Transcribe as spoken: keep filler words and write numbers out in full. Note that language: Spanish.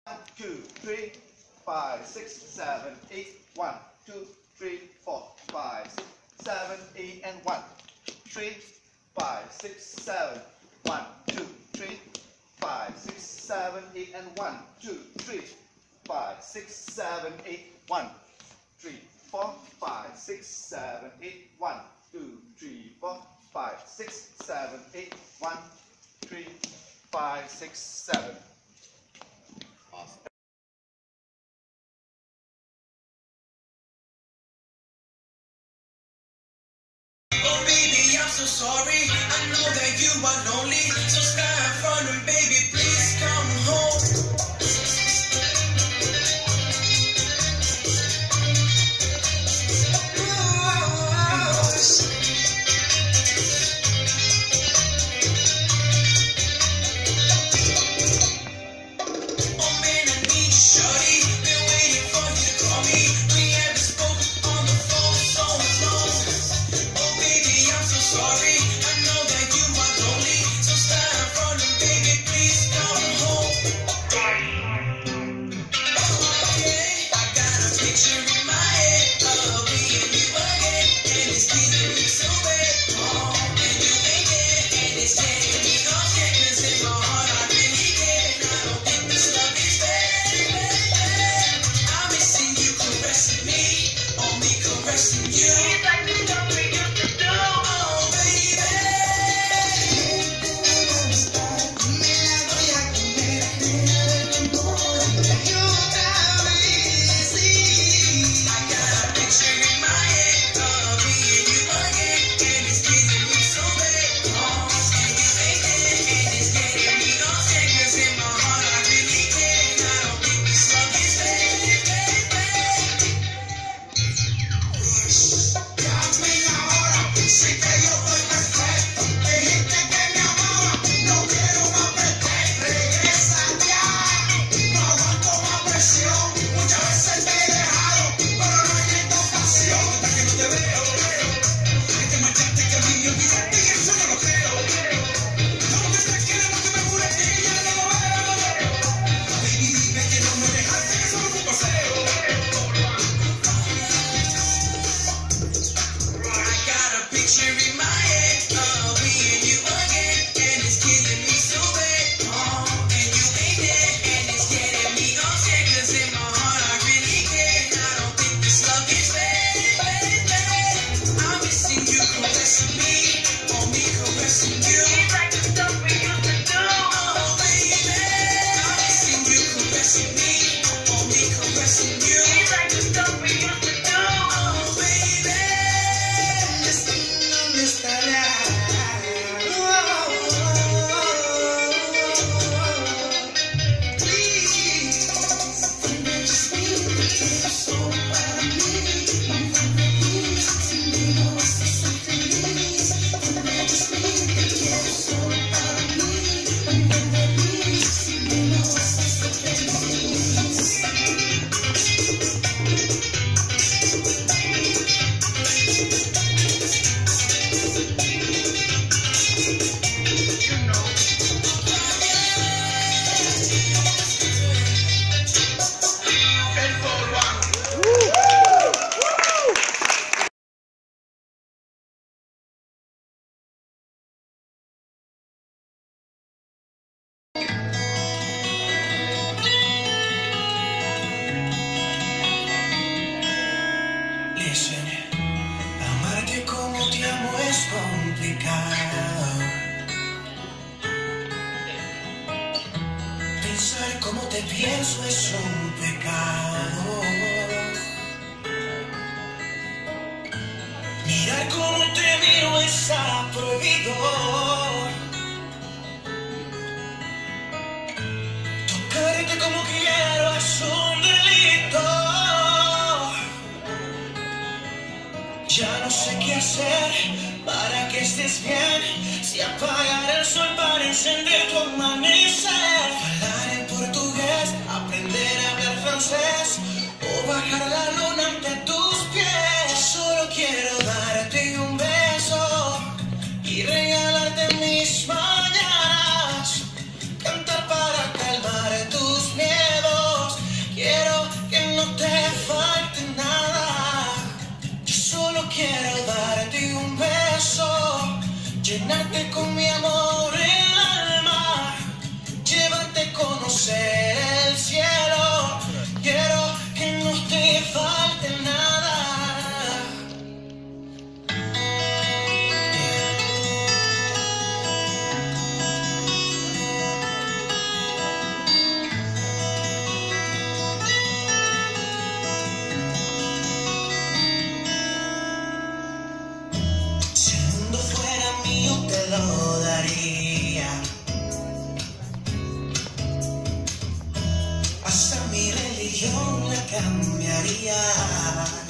One, two, three, five, six, seven, eight. One, two, three, four, five, six, seven, eight, and one, three, five, six, seven. One, two, three, five, six, seven, eight, and one, two, three, five, six, seven, eight. One, three, four, five, six, seven, eight. One, two, three, four, five, six, seven, eight. One, three, five, six, seven. Awesome. Oh baby, I'm so sorry. I know that you are lonely. So stand in front and baby, please come home. Amarte como te amo es complicado. Pensar como te pienso es un pecado. Mirar como te miro está prohibido. Tocarte como quiero es un delito. Ya no sé qué hacer para que estés bien. Si apagar el sol para encender tu amanecer. Hablar en portugués, aprender a hablar francés. O bajar la luna ante tus pies. Yo solo quiero darte un beso y regalarte mis mañanas. Cantar para calmar tus miedos. yo la cambiaría.